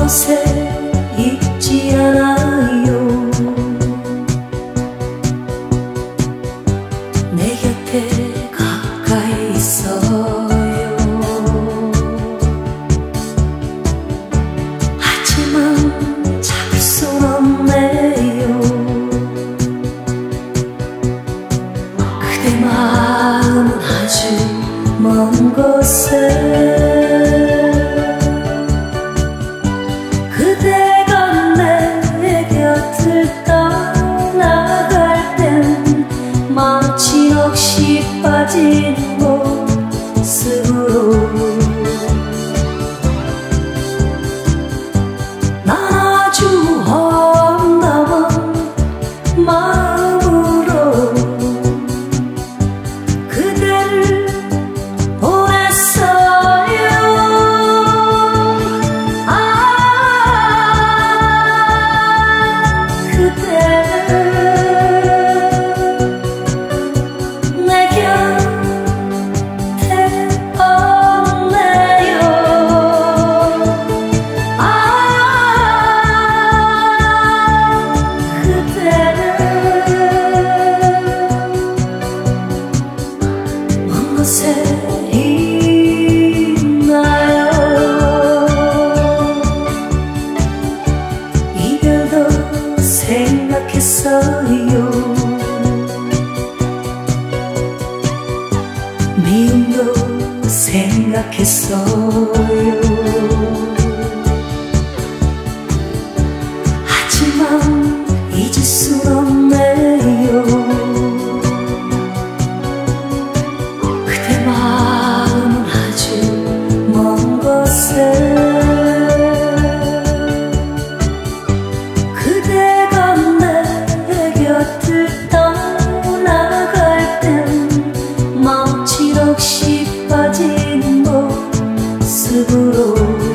곳에 있지 않아요. 내 곁에 가까이 있어요. 하지만 잡을 순 없네요. 그대 마음은 아주 먼 곳에. 그대가 내 곁을 떠나갈 땐 마치 넋이 빠진 모습으로 난 아주 험담한 마음으로 그대를 생각했어요. 미움도 생각했어요. 하지만 잊을 순 없네요. 그대 마음은 아주 먼 곳에. 빠진 모습으로